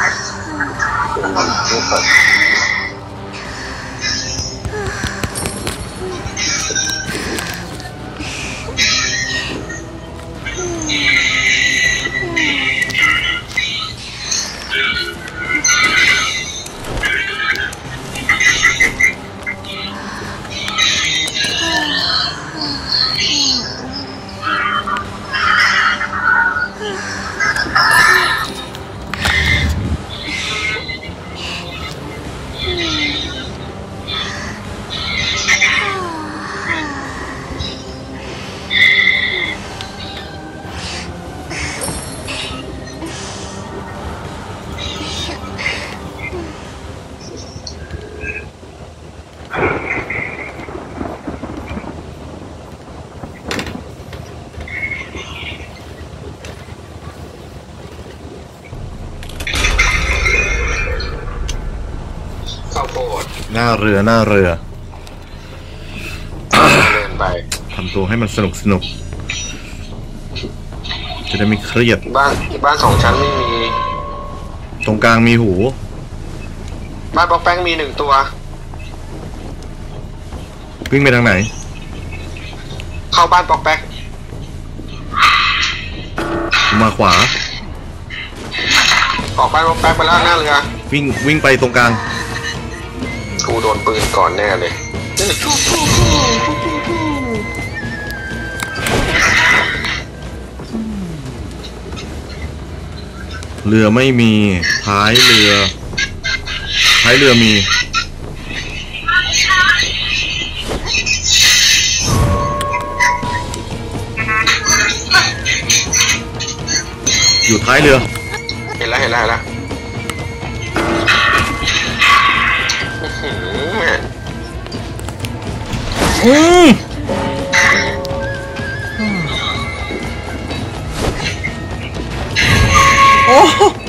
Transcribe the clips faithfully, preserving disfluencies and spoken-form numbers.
หน้าเรือหน้าเรือเดินไปทำตัวให้มันสนุกสนุกจะได้ไม่เครียดบ้านบ้านสองชั้นไม่มีตรงกลางมีหูบ้านป๊อกแป้งมีหนึ่งตัววิ่งไปทางไหนเข้าบ้านป๊อกแป้งมาขวาออกบ้านป๊อกแป้งไปแล้วหน้าเรือวิ่งวิ่งไปตรงกลางกูโดนปืนก่อนแน่เลยเรือไม่มีท้ายเรือท้ายเรือมีอยู่ท้ายเรือเห็นแล้วเห็นแล้วเห็นแล้วอืมโอ้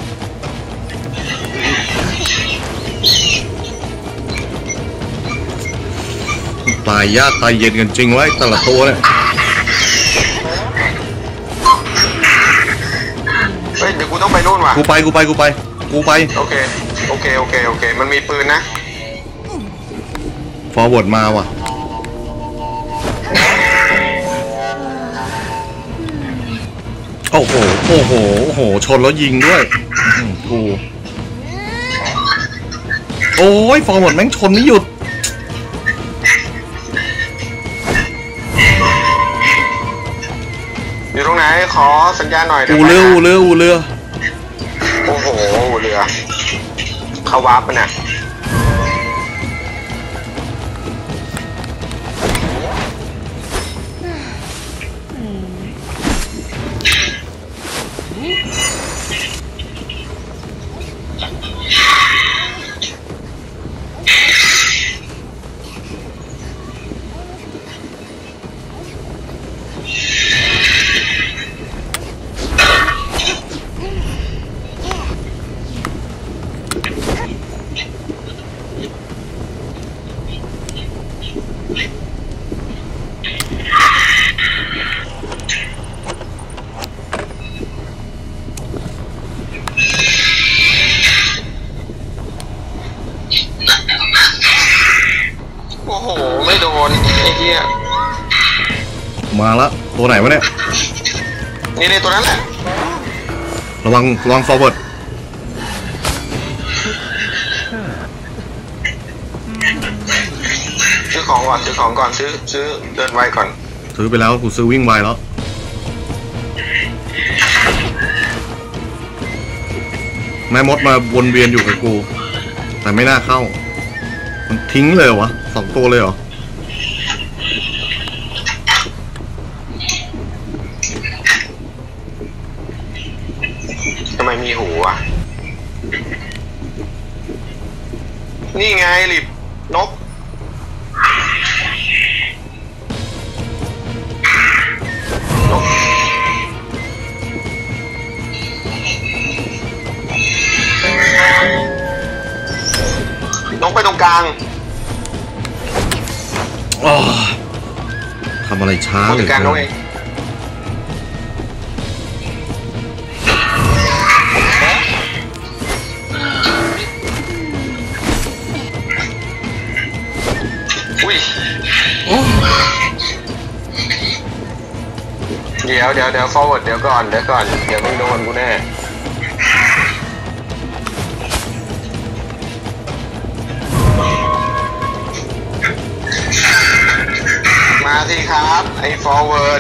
ตายยากตายเย็นกันจริงไว้แต่ละตัวเนี่ยเฮ้ยเดี๋ยวกูต้องไปนู่นว่ะกูไปกูไปกูไปกูไปโอเคโอเคโอเคโอเคมันมีปืนนะฟอร์เวิร์ดมาว่ะโอ้โหโอ้โหโอ้โหชนแล้วยิงด้วยกูโอ้ยฟอร์เวิร์ดแม่งชนไม่หยุดอยู่ตรงไหนขอสัญญาณหน่อยอูเรืออูเรืออูเรือโอ้โหอูเรือเขาวาร์ปไปน่ะโอ้โหไม่โดนไอ้เหี้ยมาละตัวไหนวะเนี่ยนี่เลยตัวนั้นแหละระวังระวังฟอร์เวิร์ดซื้อของก่อนซื้อของก่อนซื้อซื้อเดินไวก่อนซื้อไปแล้วกูซื้อวิ่งไวแล้วแม่มดมาวนเวียนอยู่กับกูแต่ไม่น่าเข้ามันทิ้งเลยวะสองตัวเลยเหรอทำไมมีหูอ่ะนี่ไงลิบนกนกนกไปตรงกลางทำอะไรช้าเลยการนกเองดี๋ยวเดี๋ยวเดี๋ยว forward เดี๋ยวก่อนเดี๋ยวก่อนเดี๋ยวมึงโดนกูแน่มาสิครับไอ้ forward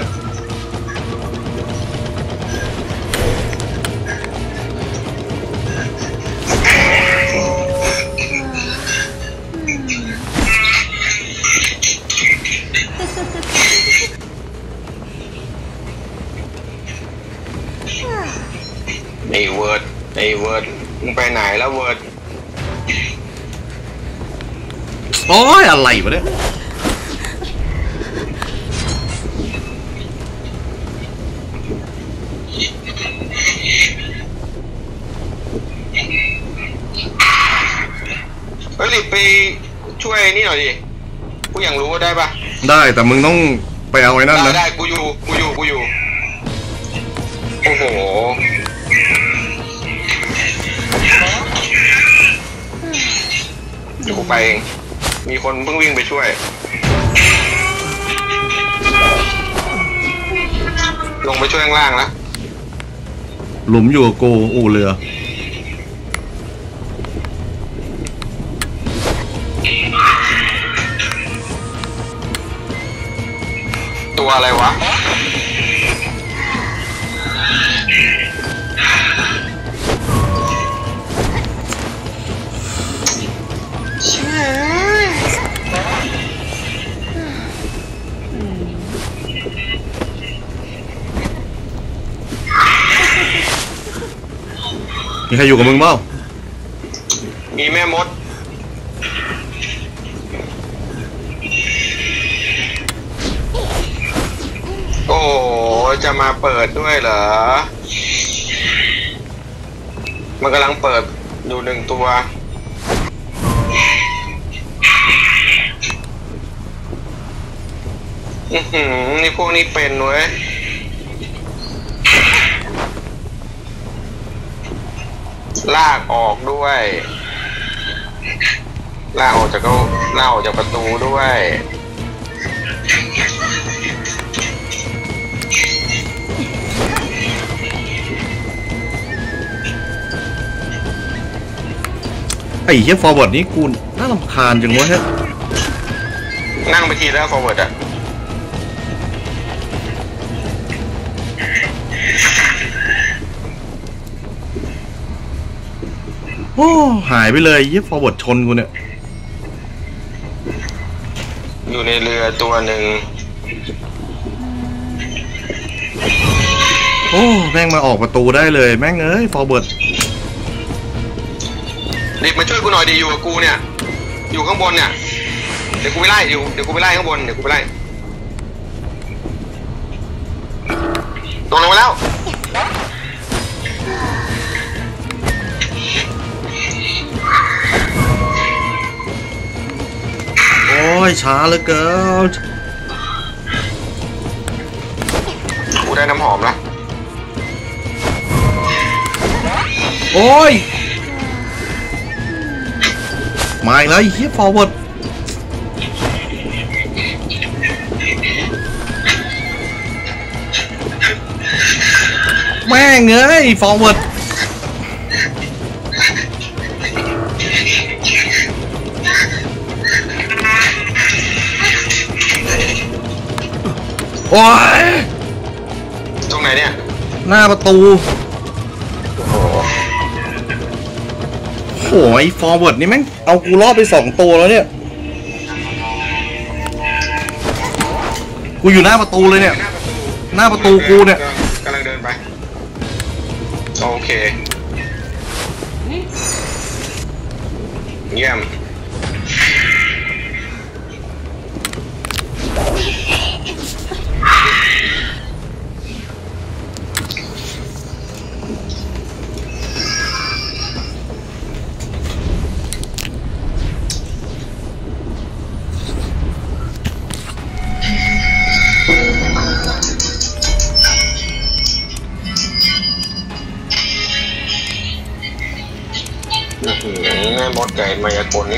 ไอ้เวิร์ดไอ้เวิร์ดมึงไปไหนแล้วเวิร์ดโอ้ยอะไรวะเนี่ยเฮ้ยรีบไปช่วยนี่หน่อยดิกูอยากรู้ว่าได้ปะได้แต่มึงต้องไปเอาไอ้นั่นได้นะได้กูอยู่กูอยู่กูอยู่โอ้โหเดี๋ยวกูไปเองมีคนเพิ่งวิ่งไปช่วยลงไปช่วยข้างล่างแล้วหลุมอยู่กับกูอู่เรือตัวอะไรวะมีใครอยู่กับมึงเปล่ามีแม่มดโอ้จะมาเปิดด้วยเหรอมันกำลังเปิดอยู่หนึ่งตัวอือหือนี่พวกนี้เป็นเว้ยลากออกด้วยลากออกจากก็ลากออกจากประตูด้วยไอ้เหี้ยฟอร์เวิร์ดนี่กูน่ารำคาญจังวะฮะนั่งไปทีแล้ว forward อ่ะโอ้หายไปเลยเหี้ยฟอร์เวิร์ดชนกูเนี่ยอยู่ในเรือตัวหนึ่งโอ้แม่งมาออกประตูได้เลยแม่งเอ้ยฟอร์เวิร์ดรีบมาช่วยกูหน่อยดิอยู่กับกูเนี่ยอยู่ข้างบนเนี่ยเดี๋ยวกูไปไล่เดี๋ยวเดี๋ยวกูไปไล่ข้างบนเดี๋ยวกูไปไล่ตกลงมาแล้วโอ้ยช้าเหลือเกินกูได้น้ำหอมแล้วโอ้ยมาอีกแล้วไอ้เหี้ยฟอร์เวิร์ดแม่งเอ้ยฟอร์เวิร์ดโอ้ยตรงไหนเนี่ยหน้าประตูโอ้ยฟอร์เวิร์ดนี่แม่งเอากูรอดไปสองตัวแล้วเนี่ยกูอยู่หน้าประตูเลยเนี่ยหน้าประตูกูเนี่ยกำลังเดินไปโอเคเยี่ยมแม่มดไก่มายากลนี่